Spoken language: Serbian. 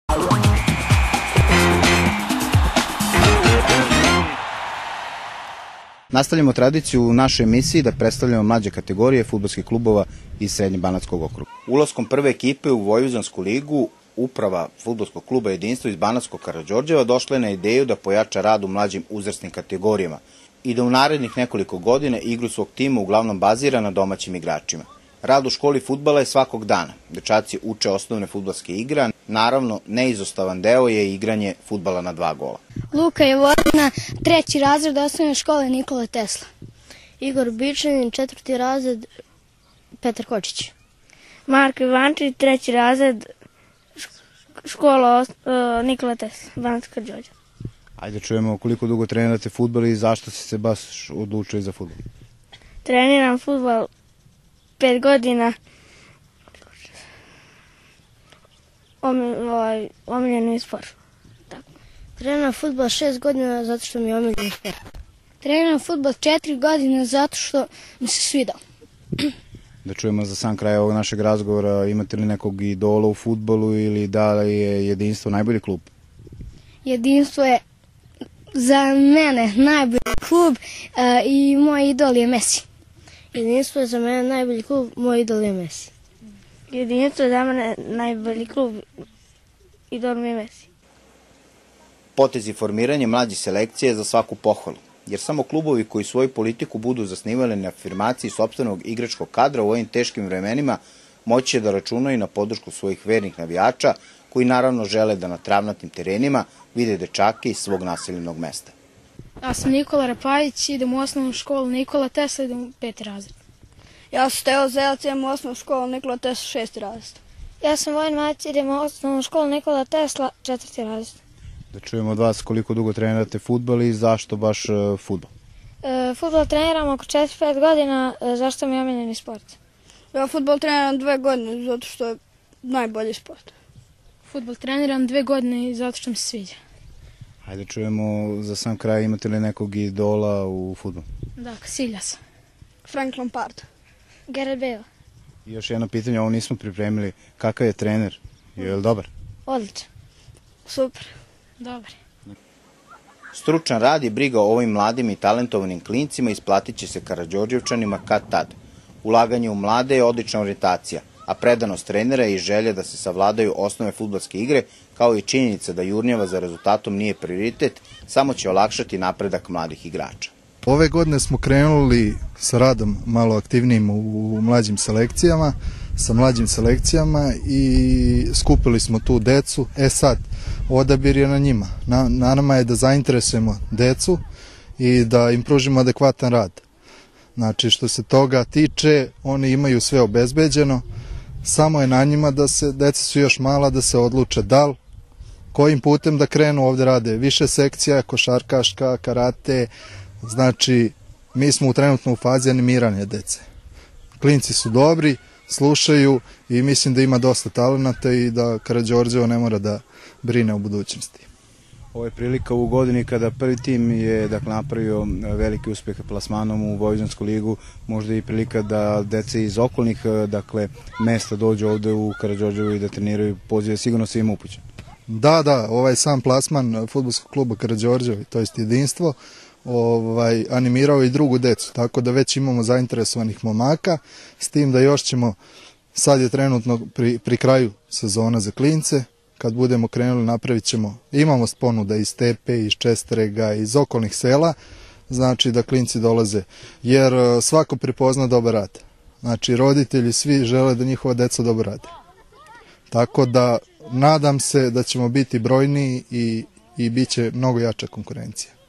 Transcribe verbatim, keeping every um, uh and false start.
Nastavljamo tradiciju u našoj emisiji da predstavljamo mlađe kategorije fudbalskih klubova iz Srednje-Banatskog okruga. Ulaskom prve ekipe u Vojvođansku ligu, uprava fudbalskog kluba Jedinstvo iz Banatskog Karađorđeva došla je na ideju da pojača rad u mlađim uzrasnim kategorijama i da u narednih nekoliko godina igru svog tima uglavnom bazira na domaćim igračima. Rad u školi fudbala je svakog dana. Dečaci uče osnovne fudbalske igre, naravno neizostavan deo je igranje fudbala na dva gola. Luka Jevodina, treći razred osnovne škole Nikola Tesla. Igor Bičanin, četvrti razred Petar Kočić. Marko Ivančić, treći razred škola Nikola Tesla, Banatska Đorđa. Ajde čujemo koliko dugo trenirate fudbal i zašto ste se baš odlučili za fudbal? Treniram fudbal pet godina. Omiljeni sport. Treniram fudbal šest godina zato što mi je omiljeni sport. Treniram fudbal četiri godine zato što mi se svidao. Da čujemo za sam kraj ovog našeg razgovora, imate li nekog idola u fudbalu ili da li je Jedinstvo najbolji klub? Jedinstvo je za mene najbolji klub i moj idol je Messi. Jedinstvo je za mene najbolji klub, moj idol je Messi. Jedinstvo je za mene najbolji klub, idol mi je Messi. Potez i formiranje mlađih selekcije je za svaku pohvalu, jer samo klubovi koji svoju politiku budu zasnivali na afirmaciji sopstvenog igračkog kadra u ovim teškim vremenima moći će da računaju na podršku svojih vernih navijača koji naravno žele da na travnatim terenima vide dečake iz svog naseljenog mesta. Ja sam Nikola Rapajić, idem u osnovnu školu Nikola Tesla, idem u peti razred. Ja sam Steo Zelac, idem u osnovnu školu Nikola Tesla, šesti razred. Ja sam Vojin Mać, idem u osnovnu školu Nikola Tesla, četvrti razred. Da čujemo od vas koliko dugo trenirate fudbal i zašto baš fudbal? E, fudbal treniram oko četiri pet godina, zašto mi je omiljeni sport? Ja fudbal treniram dve godine zato što je najbolji sport. Fudbal treniram dve godine zato što mi se sviđa. Hajde čujemo za sam kraj, imate li nekog idola u fudbalu? Da, Casillas. Frank Lampard. Gareth Bale. I još jedno pitanje, ovo nismo pripremili, kakav je trener? Je li dobar? Odličan. Super. Dobar. Stručan rad i briga o ovim mladim i talentovanim klincima isplatit će se Karađorđevčanima kad tad. Ulaganje u mlade je odlična orijentacija, a predanost trenera i želja da se savladaju osnove fudbalske igre, kao i činjenica da jurnjava za rezultatom nije prioritet, samo će olakšati napredak mladih igrača. Ove godine smo krenuli sa radom malo aktivnijim u mlađim selekcijama, sa mlađim selekcijama i skupili smo tu decu. E sad, odabir je na njima. Na, na nama je da zainteresujemo decu i da im pružimo adekvatan rad. Znači, što se toga tiče, oni imaju sve obezbeđeno, samo je na njima da se, deca su još mala, da se odluče da li, kojim putem da krenu. Ovde rade više sekcija, košarkaška, karate, znači mi smo trenutno u fazi animiranja dece. Klinci su dobri, slušaju i mislim da ima dosta talenata i da Karađorđevo ne mora da brine o budućnosti. Ovo je prilika u godini kada prvi tim je dakle, napravio veliki uspeh plasmanom u Vojvođansku ligu, možda i prilika da dece iz okolnih dakle, mesta dođu ovde u Karađorđevo i da treniraju, poziv je sigurno svima upućen. Da, da, ovaj sam plasman fudbalskog kluba Karađorđevo, to jest Jedinstvo, ovaj, animirao i drugu decu, tako da već imamo zainteresovanih momaka, s tim da još ćemo, sad je trenutno pri, pri kraju sezona za klince, kad budemo krenuli napravit ćemo, imamo ponuda iz Stepe, iz Čestrega, iz okolnih sela, znači da klinci dolaze, jer svako prepozna dobar rad. Znači roditelji svi žele da njihova deca dobro rade. Tako da nadam se da ćemo biti brojniji i, i bit će mnogo jača konkurencija.